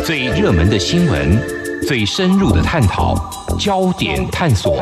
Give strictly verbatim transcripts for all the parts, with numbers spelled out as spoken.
最热门的新闻，最深入的探讨，焦点探索。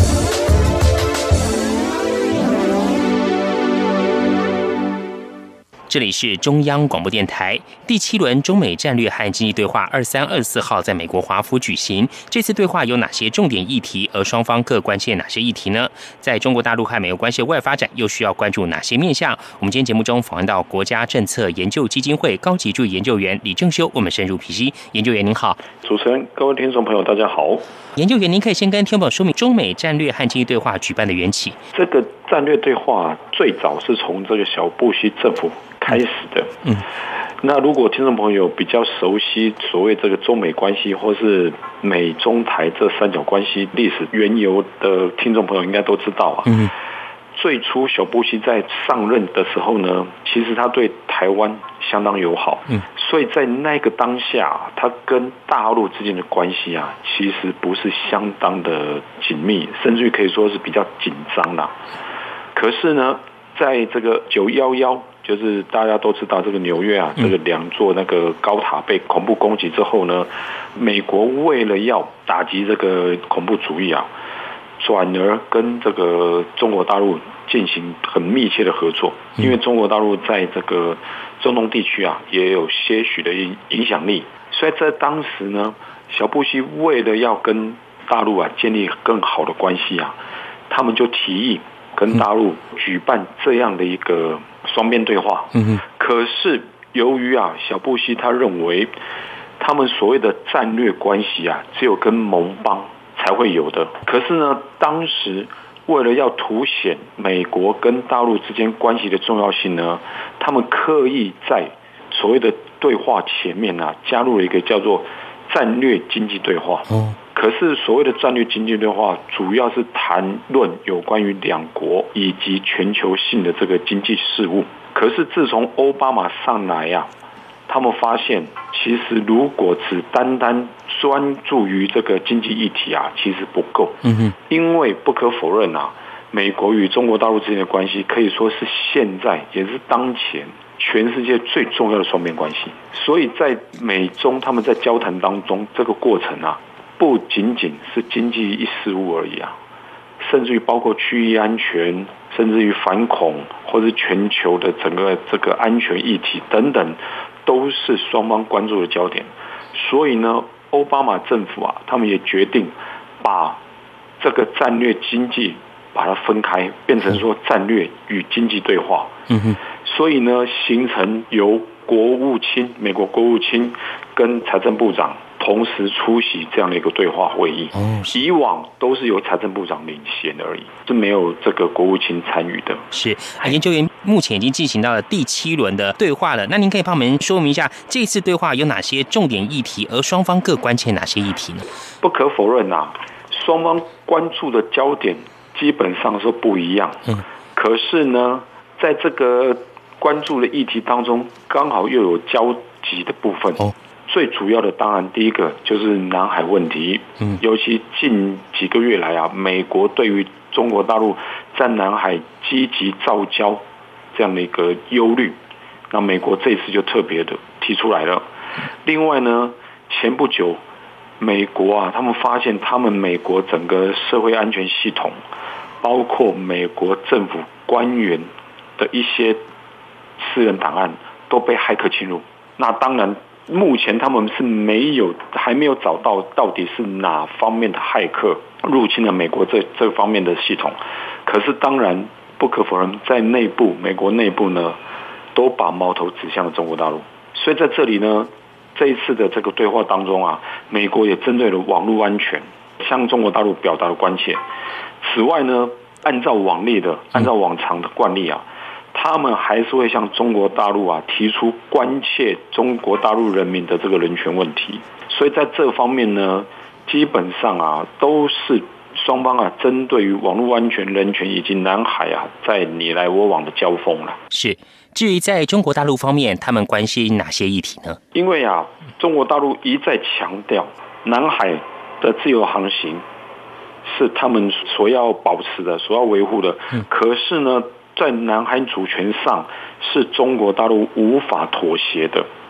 这里是中央广播电台。第七轮中美战略和经济对话二三二四号在美国华府举行。这次对话有哪些重点议题？而双方各关切哪些议题呢？在中国大陆和美国关系的外发展，又需要关注哪些面向？我们今天节目中访问到国家政策研究基金会高级助理研究员李正修，我们深入剖析。研究员您好。 主持人、各位听众朋友，大家好。 研究员，您可以先跟听众朋友说明中美战略和经济对话举办的缘起。 这个战略对话最早是从这个小布希政府开始的。嗯，那如果听众朋友比较熟悉所谓这个中美关系或是美中台这三角关系历史缘由的听众朋友，应该都知道啊。嗯，最初小布希在上任的时候呢，其实他对台湾相当友好。嗯，所以在那个当下，他跟大陆之间的关系啊，其实不是相当的紧密，甚至于可以说是比较紧张啦。可是呢，在这个九一一，就是大家都知道这个纽约啊，这个两座那个高塔被恐怖攻击之后呢，美国为了要打击这个恐怖主义啊，转而跟这个中国大陆进行很密切的合作，因为中国大陆在这个中东地区啊也有些许的影响力，所以在当时呢，小布希为了要跟大陆啊建立更好的关系啊，他们就提议跟大陆举办这样的一个双边对话。嗯，可是由于啊，小布希他认为他们所谓的战略关系啊，只有跟盟邦才会有的。可是呢，当时为了要凸显美国跟大陆之间关系的重要性呢，他们刻意在所谓的对话前面啊，加入了一个叫做战略经济对话。哦，可是所谓的战略经济对话，主要是谈论有关于两国以及全球性的这个经济事务。可是自从奥巴马上来啊，他们发现其实如果只单单专注于这个经济议题啊，其实不够。嗯哼，因为不可否认啊，美国与中国大陆之间的关系可以说是现在也是当前全世界最重要的双边关系。所以在美中他们在交谈当中，这个过程啊，不仅仅是经济一事务而已啊，甚至于包括区域安全，甚至于反恐，或是全球的整个这个安全议题等等，都是双方关注的焦点。所以呢，奥巴马政府啊，他们也决定把这个战略经济把它分开，变成说战略与经济对话。嗯哼，所以呢，形成由国务卿、美国国务卿跟财政部长同时出席这样的一个对话会议。哦，以往都是由财政部长领衔而已，是没有这个国务卿参与的。 是啊，研究员目前已经进行到了第七轮的对话了。那您可以帮我们说明一下，这次对话有哪些重点议题，而双方各关切哪些议题呢？ 不可否认啊，双方关注的焦点基本上是不一样。嗯，可是呢，在这个关注的议题当中，刚好又有交集的部分。哦，最主要的当然第一个就是南海问题。嗯，尤其近几个月来啊，美国对于中国大陆在南海积极造礁这样的一个忧虑，那美国这一次就特别的提出来了。另外呢，前不久美国啊，他们发现他们美国整个社会安全系统，包括美国政府官员的一些私人档案都被骇客侵入。那当然目前他们是没有还没有找到到底是哪方面的骇客入侵了美国这这方面的系统。可是当然不可否认，在内部美国内部呢，都把矛头指向了中国大陆。所以在这里呢，这一次的这个对话当中啊，美国也针对了网络安全向中国大陆表达了关切。此外呢，按照往例的按照往常的惯例啊，他们还是会向中国大陆啊提出关切中国大陆人民的这个人权问题。所以在这方面呢，基本上啊都是双方啊针对于网络安全、人权以及南海啊在你来我往的交锋了。 是。至于在中国大陆方面，他们关心哪些议题呢？ 因为啊，中国大陆一再强调南海的自由航行是他们所要保持的、所要维护的。嗯、可是呢，在南海主权上是中国大陆无法妥协的。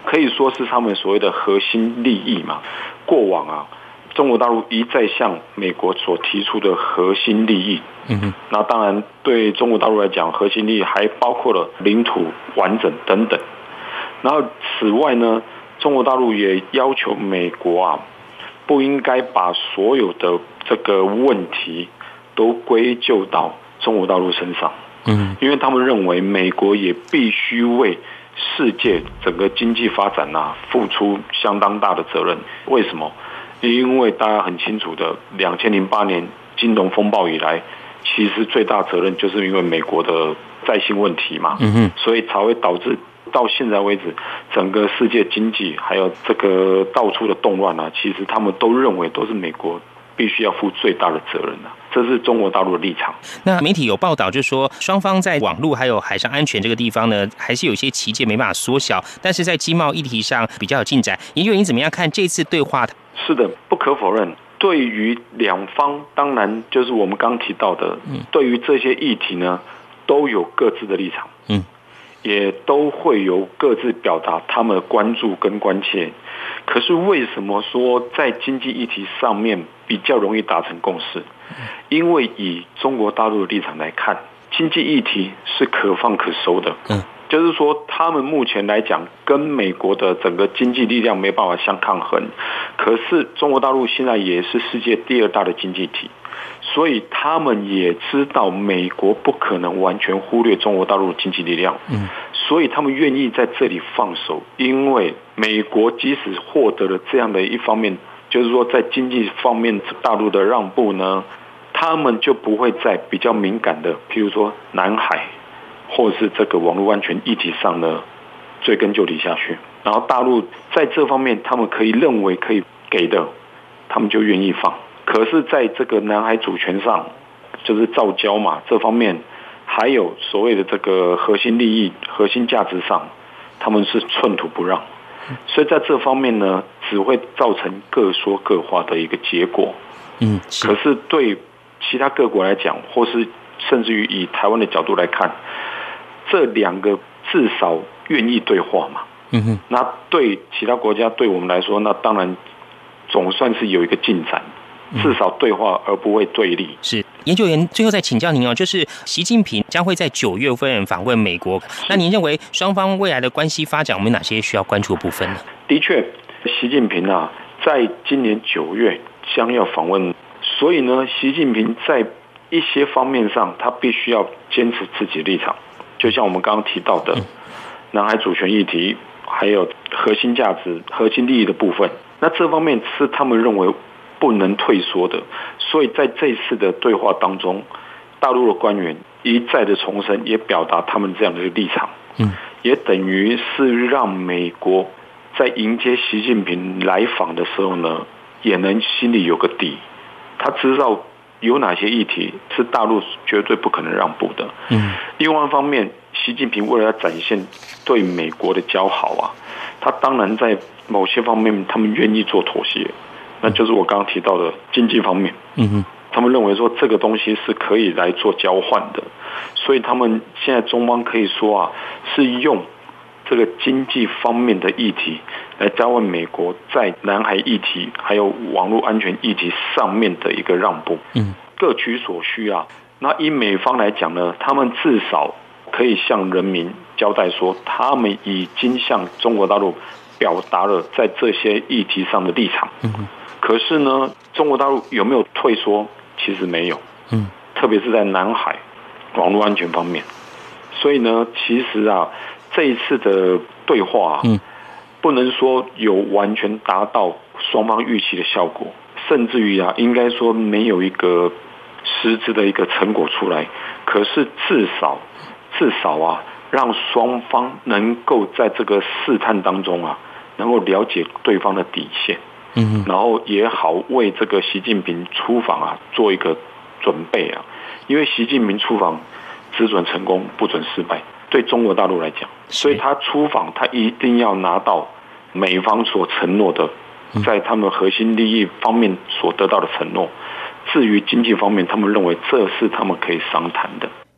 可以说是他们所谓的核心利益嘛。过往啊，中国大陆一再向美国所提出的核心利益，嗯哼，那当然对中国大陆来讲，核心利益还包括了领土完整等等。然后此外呢，中国大陆也要求美国啊，不应该把所有的这个问题都归咎到中国大陆身上，嗯，因为他们认为美国也必须为世界整个经济发展啊付出相当大的责任。为什么？因为大家很清楚的，两千零八年金融风暴以来，其实最大责任就是因为美国的债信问题嘛，嗯哼，所以才会导致到现在为止，整个世界经济还有这个到处的动乱啊，其实他们都认为都是美国必须要负最大的责任啊，这是中国大陆的立场。 那媒体有报道就说，双方在网络还有海上安全这个地方呢，还是有些旗舰没办法缩小，但是在经贸议题上比较有进展。研究员怎么样看这次对话？ 是的，不可否认，对于两方，当然就是我们刚提到的，嗯，对于这些议题呢，都有各自的立场，嗯，也都会有各自表达他们的关注跟关切。可是为什么说在经济议题上面比较容易达成共识？因为以中国大陆的立场来看，经济议题是可放可收的，嗯，就是说他们目前来讲跟美国的整个经济力量没办法相抗衡，可是中国大陆现在也是世界第二大的经济体，所以他们也知道美国不可能完全忽略中国大陆的经济力量，嗯，所以他们愿意在这里放手，因为美国即使获得了这样的一方面，就是说在经济方面大陆的让步呢，他们就不会在比较敏感的，譬如说南海或是这个网络安全议题上呢追根究底下去，然后大陆在这方面他们可以认为可以给的，他们就愿意放。可是在这个南海主权上，就是造礁嘛，这方面还有所谓的这个核心利益、核心价值上，他们是寸土不让，所以在这方面呢，只会造成各说各话的一个结果。嗯，可是对其他各国来讲，或是甚至于以台湾的角度来看，这两个至少愿意对话嘛。嗯哼，那对其他国家，对我们来说，那当然总算是有一个进展。至少对话而不会对立。 是研究员最后再请教您哦，就是习近平将会在九月份访问美国，那您认为双方未来的关系发展，我们有哪些需要关注的部分呢？ 的确，习近平啊，在今年九月将要访问，所以呢，习近平在一些方面上，他必须要坚持自己的立场，就像我们刚刚提到的南海主权议题，还有核心价值、核心利益的部分，那这方面是他们认为不能退缩的，所以在这次的对话当中，大陆的官员一再的重申，也表达他们这样的立场，嗯，也等于是让美国在迎接习近平来访的时候呢，也能心里有个底，他知道有哪些议题是大陆绝对不可能让步的，嗯，另外一方面，习近平为了要展现对美国的交好啊，他当然在某些方面他们愿意做妥协。那就是我刚刚提到的经济方面，嗯哼，他们认为说这个东西是可以来做交换的，所以他们现在中方可以说啊，是用这个经济方面的议题来交换美国在南海议题还有网络安全议题上面的一个让步，嗯，各取所需啊。那以美方来讲呢，他们至少可以向人民交代说，他们已经向中国大陆表达了在这些议题上的立场。嗯，可是呢，中国大陆有没有退缩？其实没有。嗯，特别是在南海网络安全方面。所以呢，其实啊，这一次的对话啊，嗯，不能说有完全达到双方预期的效果，甚至于啊，应该说没有一个实质的一个成果出来。可是至少，至少啊，让双方能够在这个试探当中啊，能够了解对方的底线，嗯，然后也好为这个习近平出访啊做一个准备啊，因为习近平出访只准成功不准失败，对中国大陆来讲，所以他出访他一定要拿到美方所承诺的，在他们核心利益方面所得到的承诺。至于经济方面，他们认为这是他们可以商谈的。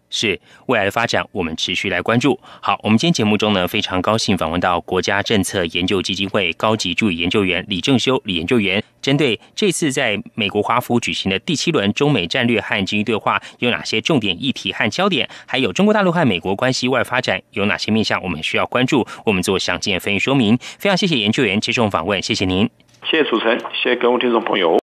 是未来的发展，我们持续来关注。好，我们今天节目中呢，非常高兴访问到国家政策研究基金会高级助理研究员李正修李研究员，针对这次在美国华府举行的第七轮中美战略和经济对话有哪些重点议题和焦点，还有中国大陆和美国关系外发展有哪些面向我们需要关注，我们做详尽的分析说明。非常谢谢研究员接受访问，谢谢您， 谢谢主持人，谢谢各位听众朋友。